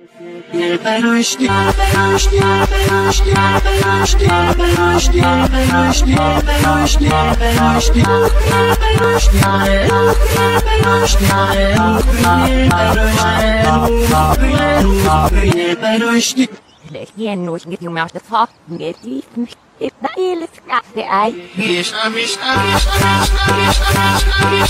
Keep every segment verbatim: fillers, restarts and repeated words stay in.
Legen nos get you out the top, get it. If the ill is got the eye. Yes, I miss, I miss, I miss, I miss, I miss,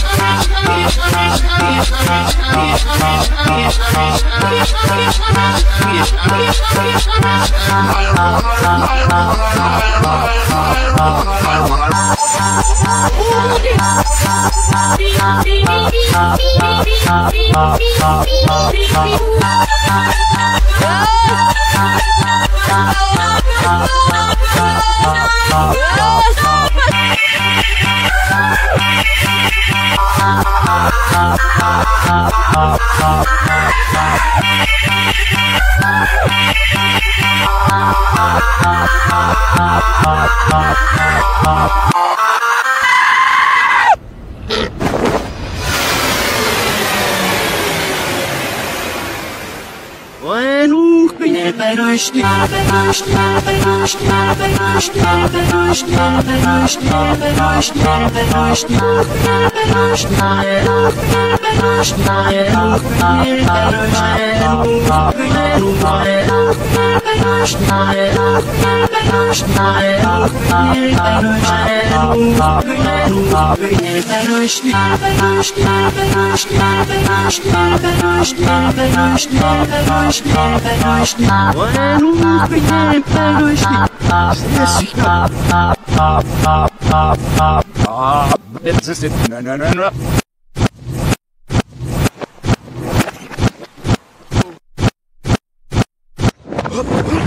This is it. No, no, no, no. Huh?